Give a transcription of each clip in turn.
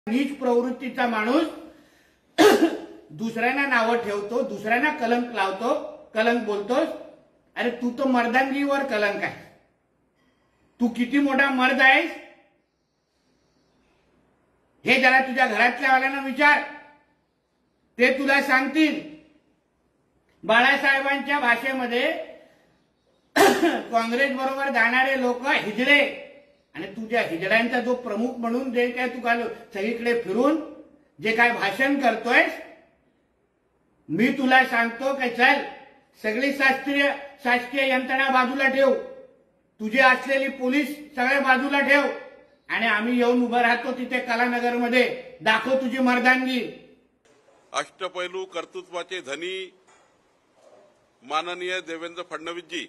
नीच प्रवृत्तीचा माणूस दुसऱ्यांना नावं ठेवतो, दुसऱ्यांना कलंक लावतो, कलंक बोलतोस. अरे तू तो मर्दांगीवर कलंक आहे. तू किती मोठा मर्द आहेस हे जरा तुझ्या घरातल्या वाल्यांना विचार, ते तुला सांगतील. बाळासाहेबांच्या भाषेमध्ये काँग्रेस बरोबर जाणारे लोक हिजडे, आणि तुझ्या हिजड्यांचा जो प्रमुख म्हणून जे काय तू सगळीकडे फिरून जे काय भाषण करतोयस, मी तुला सांगतो की चल सगळी शासकीय यंत्रणा बाजूला ठेव, तुझे असलेली पोलीस सगळे बाजूला ठेव, आणि आम्ही येऊन उभं राहतो तिथे कलानगरमध्ये, दाखव तुझी मर्दानगी. अष्टपैलू कर्तृत्वाचे धनी माननीय देवेंद्र फडणवीसजी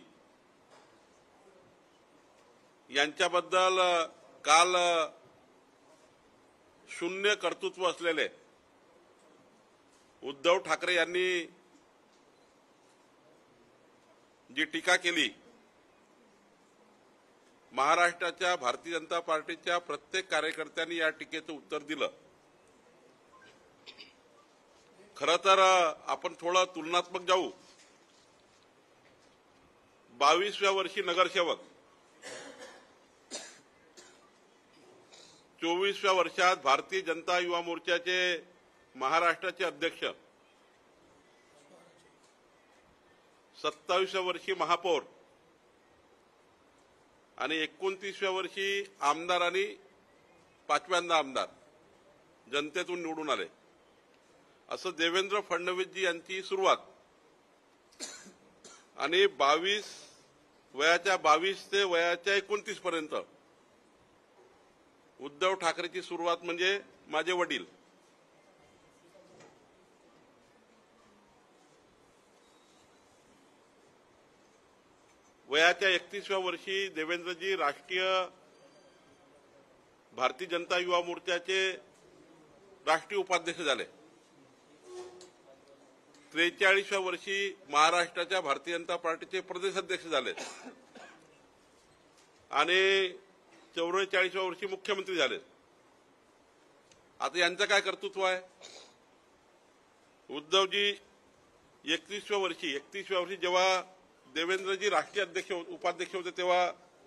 यांच्याबद्दल काल शून्य कर्तृत्व असलेले उद्धव ठाकरे यांनी जी टीका केली, महाराष्ट्राच्या भारतीय जनता पार्टीच्या प्रत्येक कार्यकर्त्यांनी या टीकेचं उत्तर दिलं. खरं तर आपण थोडं तुलनात्मक जाऊ. 22व्या वर्षी नगरसेवक, 24व्या वर्षात भारतीय जनता युवा मोर्चाचे महाराष्ट्राचे अध्यक्ष, 27व्या वर्षी महापौर आणि 29व्या वर्षी आमदार आणि 5व्यांदा आमदार जनतेतून निवडून आले. असं देवेंद्र फडणवीसजी यांची सुरुवात. आणि 22 ते वयाच्या 29 पर्यंत उद्धव ठाकरेची सुरुवात म्हणजे माझे वडील. वयाच्या 31व्या वर्षी देवेंद्रजी राष्ट्रीय भारतीय जनता युवा मोर्चाचे राष्ट्रीय उपाध्यक्ष झाले. 43व्या वर्षी महाराष्ट्राच्या भारतीय जनता पार्टीचे प्रदेश अध्यक्ष झाले आणि 44व्या वर्षी मुख्यमंत्री झाले. आता यांचं काय कर्तृत्व आहे? उद्धवजी 31व्या वर्षी जेव्हा देवेंद्रजी राष्ट्रीय उपाध्यक्ष होते तेव्हा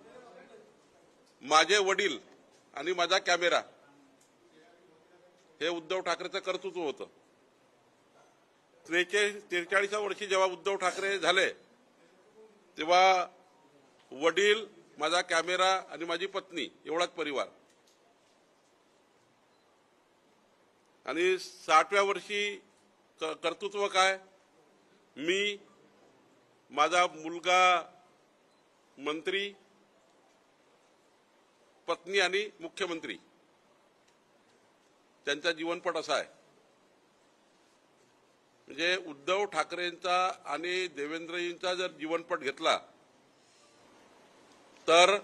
माझे वडील आणि माझा कॅमेरा हे उद्धव ठाकरेचं कर्तृत्व होतं. 43व्या वर्षी जेव्हा उद्धव ठाकरे झाले तेव्हा वडील, माझा कॅमेरा आणि माझी पत्नी एवढाच परिवार. आणि 60व्या वर्षी कर्तृत्व काय? मी, माझा मुलगा मंत्री, पत्नी आणि मुख्यमंत्री, त्यांचा जीवनपट असा आहे. म्हणजे उद्धव ठाकरेंचा आणि देवेंद्रजींचा जर जीवनपट घेतला तर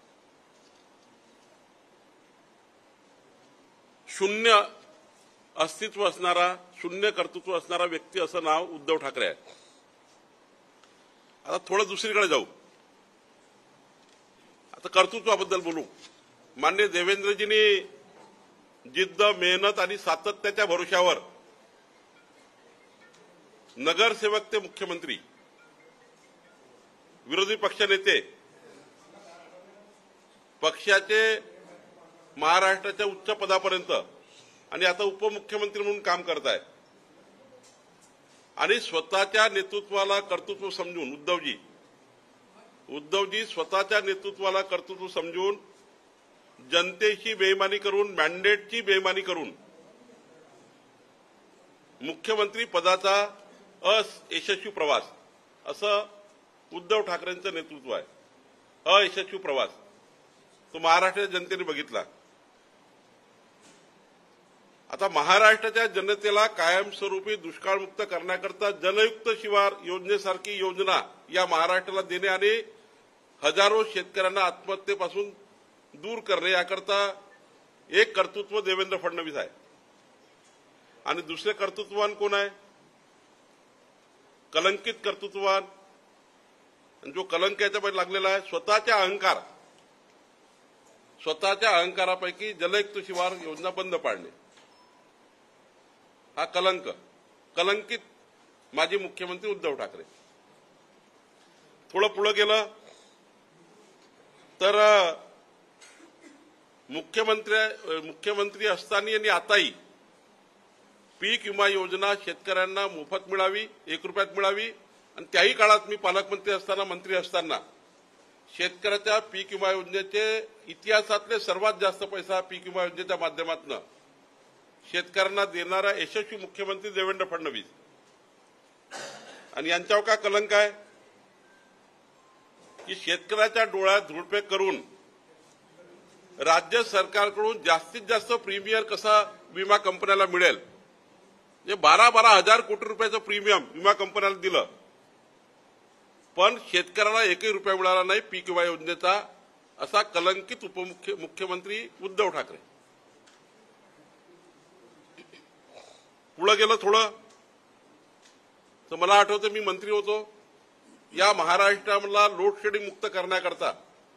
शून्य अस्तित्व असणारा, शून्य कर्तृत्व असणारा व्यक्ती असं नाव उद्धव ठाकरे आहे. आता थोडं दुसरीकडे जाऊ. आता कर्तृत्वाबद्दल बोलू. माननीय देवेंद्रजींनी जिद्द, मेहनत आणि सातत्याच्या भरोश्यावर नगरसेवक ते मुख्यमंत्री, विरोधी पक्षनेते, पक्षाचे महाराष्ट्राच्या उच्च पदापर्यंत आणि आता उपमुख्यमंत्री म्हणून काम करत आहे. आणि स्वतःच्या नेतृत्वाला कर्तृत्व समजून उद्धवजी स्वतःच्या नेतृत्वाला कर्तृत्व समजून जनतेची बेईमानी करून, मॅन्डेटची बेईमानी करून मुख्यमंत्री पदाचा अयशस्वी प्रवास, असं उद्धव ठाकरेंचं नेतृत्व आहे. अयशस्वी प्रवास तो महाराष्ट्राच्या जनतेने बघितला. आता महाराष्ट्राच्या जनतेला कायमस्वरूपी दुष्काळमुक्त करण्याकरता जलयुक्त शिवार योजनेसारखी योजना या महाराष्ट्राला देणे आणि हजारो शेतकऱ्यांना आत्महत्येपासून दूर करणे याकरता एक कर्तृत्व देवेंद्र फडणवीस आहे. आणि दुसरे कर्तृत्ववान कोण आहे? कलंकित कर्तृत्ववान. जो कलंक याच्यामध्ये लागलेला आहे, स्वतःचा अहंकार, स्वतःच्या अहंकारापैकी जलयुक्त शिवार योजना बंद पाडणे हा कलंकित माजी मुख्यमंत्री उद्धव ठाकरे. थोडं पुढे गेलं तर मुख्यमंत्री असताना आणि आताही पीक विमा योजना शेतकऱ्यांना मोफत मिळावी, 1 रुपयात मिळावी. आणि त्याही काळात मी पालकमंत्री असताना, मंत्री असताना शेतकऱ्याच्या पीक विमा योजनेचे इतिहासातले सर्वात जास्त पैसा पीक विमा योजनेच्या माध्यमातून शेतकऱ्यांना देणारा यशस्वी मुख्यमंत्री देवेंद्र फडणवीस. आणि यांच्यावर का कलंक आहे की शेतकऱ्याच्या डोळ्यात धूळफेक करून राज्य सरकारकडून जास्तीत जास्त प्रीमियम कसा विमा कंपन्याला मिळेल, जे 12 हजार कोटी रुपयाचं प्रीमियम विमा कंपन्याला दिलं, पण शेतकऱ्याला 1 रुपया मिळाला नाही पीक विमा योजनेचा, असा कलंकित मुख्यमंत्री उद्धव ठाकरे. पुढे गेलं थोडं तर मला आठवतं मी मंत्री होतो, या महाराष्ट्राला लोडशेडिंग मुक्त करण्याकरता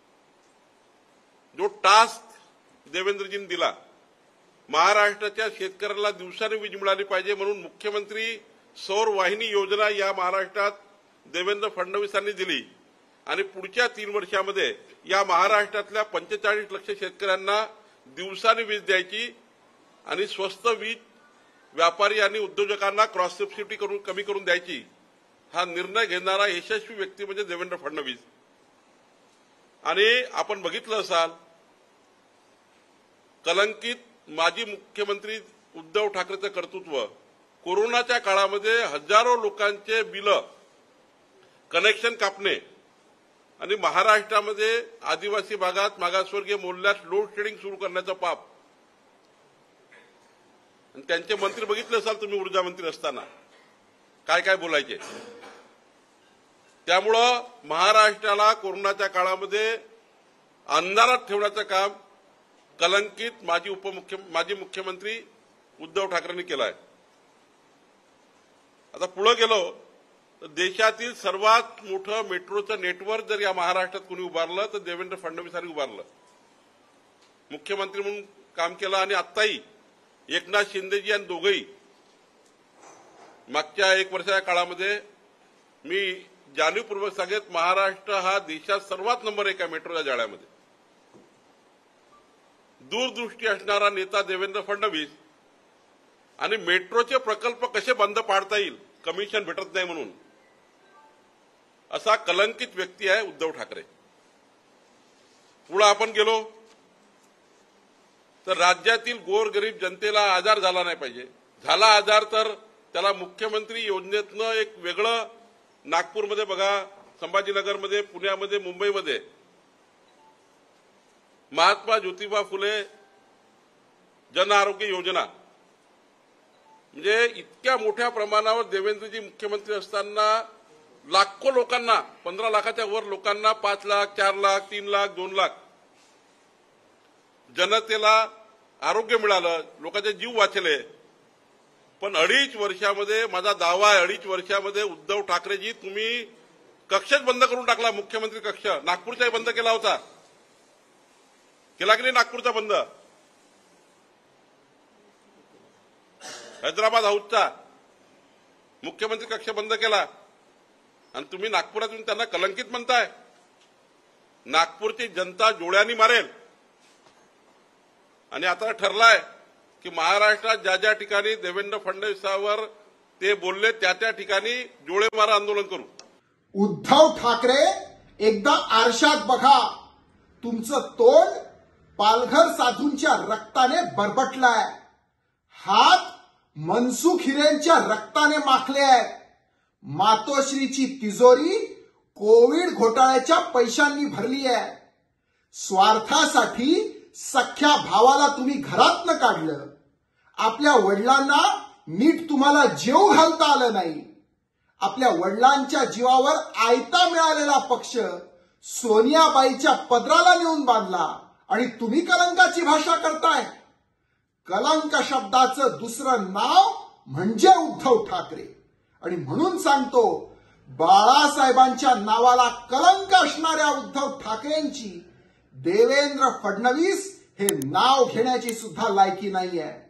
जो टास्क देवेंद्रजींनी दिला, महाराष्ट्राच्या शेतकऱ्याला दिवसाने वीज मिळाली पाहिजे म्हणून मुख्यमंत्री सौर वाहिनी योजना या महाराष्ट्रात देवेंद्र फडणवीसांनी दिली. आणि पुढच्या 3 वर्षामध्ये या महाराष्ट्रातल्या 45 लाख शेतकऱ्यांना दिवसाने वीज द्यायची आणि स्वस्त वीज व्यापारी आणि उद्योजकांना क्रॉस सबसिडी कमी करून द्यायची, हा निर्णय घेणारा यशस्वी व्यक्ती म्हणजे देवेंद्र फडणवीस. आणि आपण बघितलं असाल, कलंकित माजी मुख्यमंत्री उद्धव ठाकरेचं कर्तृत्व कोरोनाच्या काळामध्ये हजारो लोकांचे बिल कनेक्शन कापणे आणि महाराष्ट्रामध्ये आदिवासी भागात मागासवर्गीय मोहल्ल्यात लोड शेडिंग सुरू करण्याचं पाप. आणि त्यांचे मंत्री बघितले असाल तुम्ही ऊर्जा मंत्री असताना काय काय बोलायचे. त्यामुळं महाराष्ट्राला कोरोनाच्या काळामध्ये अंधारात ठेवण्याचं काम कलंकित माजी मुख्यमंत्री उद्धव ठाकरेंनी केलं आहे. आता पुढे गेलो तर देशातील सर्वात मोठं मेट्रोचं नेटवर्क जर या महाराष्ट्रात कोणी उभारलं तर देवेंद्र फडणवीसांनी उभारलं, मुख्यमंत्री म्हणून काम केलं. आणि आत्ताही एकनाथ शिंदेजी आणि दोघंही मागच्या 1 वर्षाच्या काळामध्ये मी जाणीवपूर्वक सांगेन, महाराष्ट्र हा देशात सर्वात नंबर 1 आहे मेट्रोच्या जाळ्यामध्ये. दूरदृष्टी असणारा नेता देवेंद्र फडणवीस आणि मेट्रोचे प्रकल्प कसे बंद पाडता येईल, कमिशन भेटत नाही म्हणून, असा कलंकित व्यक्ती आहे उद्धव ठाकरे. पुढे आपण गेलो तर राज्यातील गोरगरीब जनतेला आजार झाला नाही पाहिजे. झाला आजार तर त्याला मुख्यमंत्री योजनेतनं एक वेगळं, नागपूरमध्ये बघा, संभाजीनगरमध्ये, पुण्यामध्ये, मुंबईमध्ये महात्मा ज्योतिबा फुले जन आरोग्य योजना, म्हणजे इतक्या मोठ्या प्रमाणावर देवेंद्रजी मुख्यमंत्री असताना लाखो लोकांना, 15 लाखाच्या वर लोकांना 5 लाख, 4 लाख, 3 लाख, 2 लाख जनतेला आरोग्य मिळालं, लोकांचे जीव वाचले. पण 2.5 वर्षामध्ये, माझा दावा आहे 2.5 वर्षामध्ये उद्धव ठाकरेजी तुम्ही कक्षच बंद करून टाकला. मुख्यमंत्री कक्ष नागपूरचाही बंद केला होता, केला की नाही नागपूरचा बंद, हैदराबाद हाऊसचा मुख्यमंत्री कक्ष बंद केला. आणि तुम्ही नागपुरातून त्यांना कलंकित म्हणताय. नागपूरची जनता डोळ्यांनी मारेल. आणि आता ठरलाय की महाराष्ट्रात ज्या ज्या ठिकाणी देवेंद्र फडणवीसांवर ते बोलले त्या ठिकाणी डोळेमारा आंदोलन करू. उद्धव ठाकरे, एकदा आरशात बघा, तुमचं तोंड पालघर साधूंच्या रक्ताने बरबटलाय, हात मनसुख हिरेंच्या रक्ताने माखले आहेत, मातोश्रीची तिजोरी कोविड घोटाळ्याच्या पैशांनी भरली आहे, स्वार्थासाठी सख्या भावाला तुम्ही घरातनं काढलं, आपल्या वडिलांना नीट तुम्हाला जेव घालता आलं नाही, आपल्या वडिलांच्या जीवावर आयता मिळालेला पक्ष सोनियाबाईच्या पदराला नेऊन बांधला आणि तुम्ही कलंकाची भाषा करताय. कलंक शब्दाचं दुसरं नाव म्हणजे उद्धव ठाकरे. आणि म्हणून सांगतो, बाळासाहेबांच्या नावाला कलंक असणाऱ्या उद्धव ठाकरेंची देवेंद्र फडणवीस हे नाव घेण्याची सुद्धा लायकी नाहीये.